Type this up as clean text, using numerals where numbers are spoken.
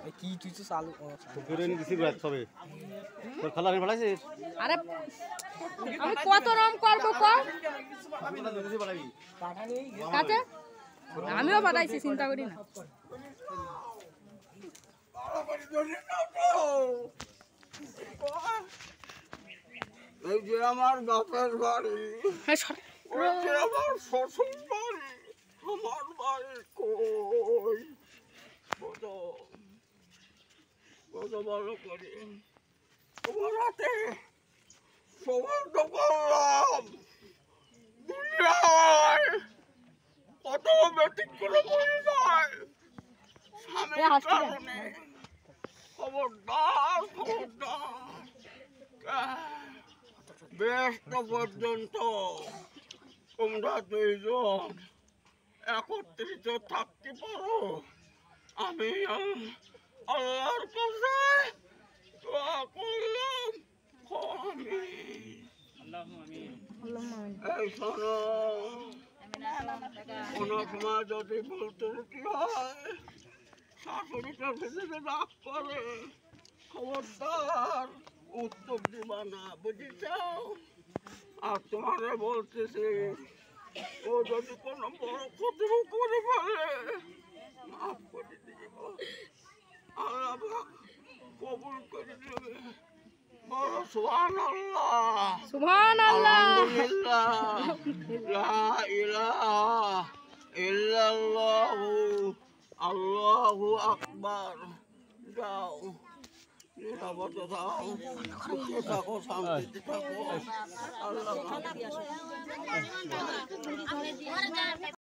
কি তুই তো চালু পুকুরে নিয়ে দিছি রাত সবে তোর খালা রে ফলাইছিস আরে আমি কত রকম করব কর কাছে আমিও পাঠাইছি চিন্তা করি না এই যে আমার বাপের বাড়ি হ্যাঁ ওই যে আমার শ্বশুর বাড়ি আমার বাড়ি কই কত কত ভালো করে তোমার হাতে সমর্থ করলাম দুনিয়ায় কত ব্যতিক্রম করে যায় স্বামীর কারণে খবরদার খবরদার বেশ তো পর্যন্ত তোমরা দুইজন একত্রিত থাকতে পারো আমি আল্লাহর কাছে দোয়া করলাম এই শোনো কোনো সময় যদি বলতে কি হয় শাশুড়িটা ভেতরে রাগ করে খবরদার উত্তর দিবা না বুঝেছ আর তোমারে বলতেছি ও যদি কোনো বড় ক্ষতি করে ফেলে মাফ করে দিব আল্লাহ কবুল করে দেবে বলো সুবহানাল্লাহ সুবহানাল্লাহ আলহামদুলিল্লাহ লা ইলাহা ইল্লাল্লাহু আল্লাহু আকবার যাও নিরাপদে যাও সুখে থাকো শান্তিতে থাকো আল্লাহ